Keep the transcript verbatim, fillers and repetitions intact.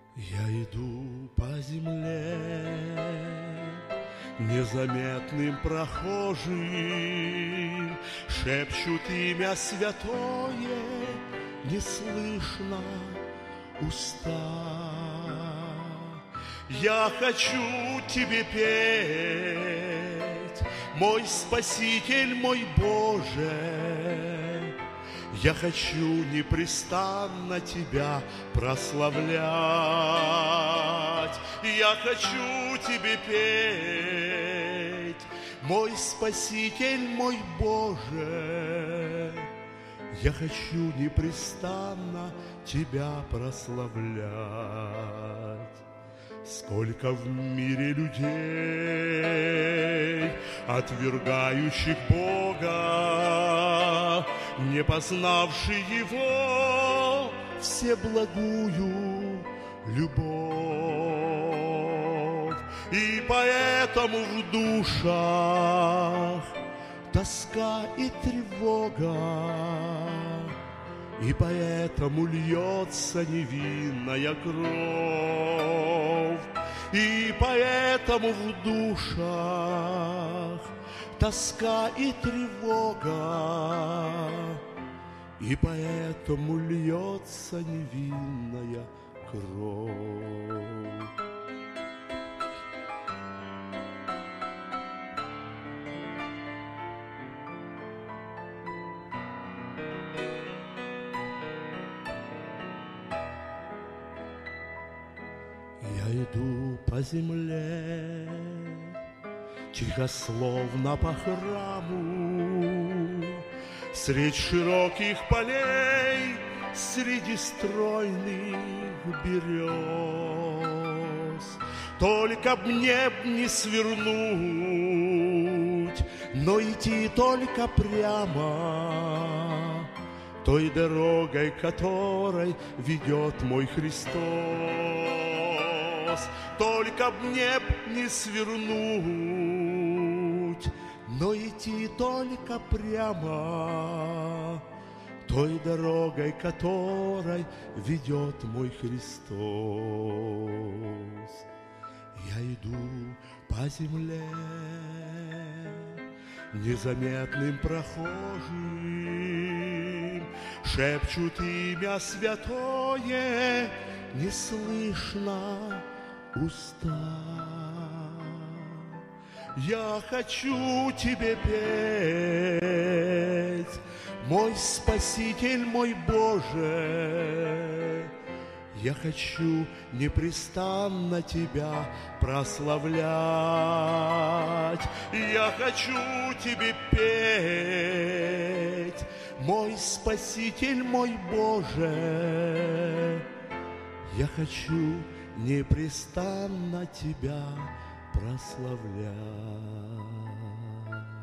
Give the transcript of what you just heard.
Я иду по земле незаметным прохожим, шепчут имя святое, не слышно уста. Я хочу тебе петь, мой Спаситель, мой Боже. Я хочу непрестанно Тебя прославлять. Я хочу Тебе петь, мой Спаситель, мой Боже. Я хочу непрестанно Тебя прославлять. Сколько в мире людей, отвергающих Бога, не познавший Его всеблагую любовь. И поэтому в душах тоска и тревога, и поэтому льется невинная кровь, и поэтому в душах тоска и тревога, и поэтому льется невинная кровь. Я иду по земле, тихословно по храму, средь широких полей, среди стройных берез. Только б мне б не свернуть, но идти только прямо той дорогой, которой ведет мой Христос. Только б мне б не свернуть, но идти только прямо той дорогой, которой ведет мой Христос. Я иду по земле незаметным прохожим, шепчут имя святое, не слышно уста. Я хочу тебе петь, мой Спаситель, мой Боже. Я хочу непрестанно Тебя прославлять. Я хочу тебе петь, мой Спаситель, мой Боже. Я хочу непрестанно Тебя прославлять.